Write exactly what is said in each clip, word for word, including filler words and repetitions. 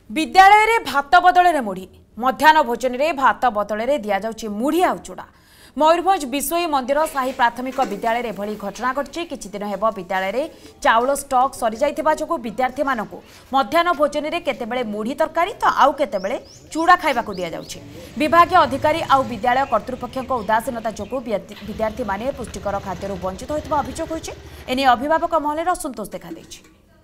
विद्यालय रे भात बदल में मुढ़ी मध्याह्न भोजन रे भात बदल में दि जाउछि मुढ़ी आ चूड़ा। मयूरभंज विश्वई मंदिर साही प्राथमिक विद्यालय रे भली घटना घटछि। किछि दिन हेब विद्यालय रे चाउल स्टॉक सरी जाइथिबा जोगु विद्यार्थी मानकु मध्याह्न भोजन रे केतेबेले मुढ़ी तरकारी तो आउ केतेबेले चूड़ा खाइबाकु दिया जाउछि। विभागीय अधिकारी आउ विद्यालय कर्तृपक्षक उदासीनता जोगु विद्यार्थी माने पुष्टिकर खाद्यरु वंचित होइतबा अभियोग होइछि। एने अभिभावक महलेर असंतोष देखा दैछि।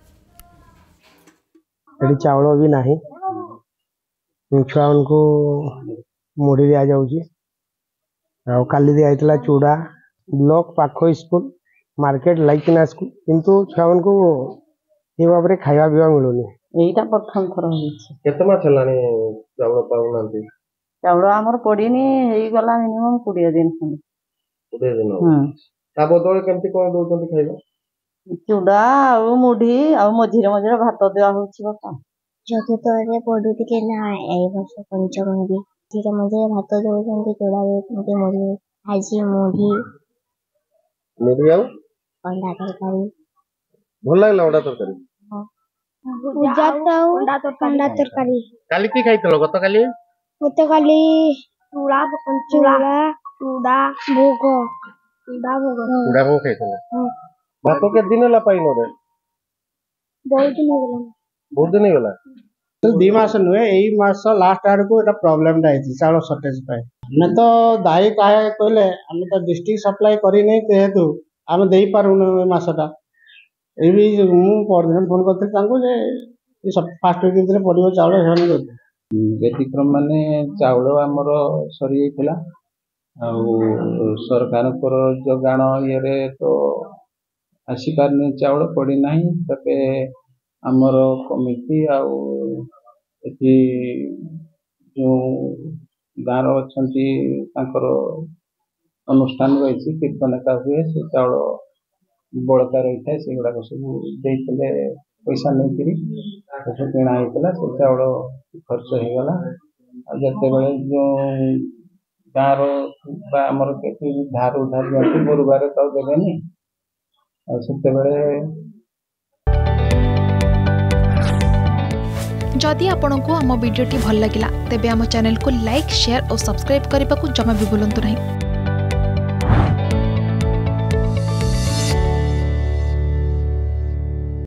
एटी चावल भी नहीं छुआ को मुढ़ी दि जाऊँगी काली दिया चूड़ा ब्लॉक पाख स्कूल मार्केट लाइकिना स्कूल किंतु छुआ को ये भाव में खाଇବା पिवा मिलूनी। एटा प्रथम थर केते मास हलानी चावल पाउनांती चावल हमर पड़ीनी हेई गला मिनिमम बीस दिन खंड बीस दिन हम ता बदले केमती कोन दोचंती खाइबा चूड़ा आ मुढ़ी आ मझिरे मझिरे भात दिया होछि बापा चतुर्थ रे पढुती के ना ए वर्ष पंचम भी धीरे मझिरे भात दोचंती चूड़ा दोचंती मुढ़ी आजी मुढ़ी मुढ़ी आ अंडा तरकारी भल लागला अंडा तरकारी पूजा तो अंडा तरकारी काली की खाइतलो गत काली गत काली चूड़ा चूड़ा चूड़ा भोग चूड़ा भोग चूड़ा भोग खाइतलो भात के दिन ला पाइनो रे बहुत दिन हो गला बहुत दिन हो गला तो दी मास नुए एई मास लास्ट आर को एटा प्रॉब्लम दाइछि चावल शॉर्टेज पाए न तो दाई काहे कहले हम तो डिस्ट्रिक्ट सप्लाई करी नै हेतु हम देई पारुन ए मासटा ए भी मु परदिन फोन करते तांको जे ई सब फास्ट वीक दिन पडियो चावल हेन करते व्यतिक्रम माने चावल हमर सरी जाइतिला आ सरकार को जोगाण ये तो आसीपारनी चावल पड़ी नहीं तबे आमर कमिटी आउ एठी जो गाँव अच्छी अनुष्ठान रही कीर्तनता हुए से चावल बड़का रही है से गुड़ाक सब देते पैसा नहीं सब किणा होता से चावल खर्च हो गला जिते बड़े जो गाँव आमर धार उधार दिखती गुरुवार तो देवेनि जदि आपंक आम भिडी भल लगा तेब आम चैनल को लाइक शेयर और सब्सक्राइब करने को जमा भी भूलु नहीं।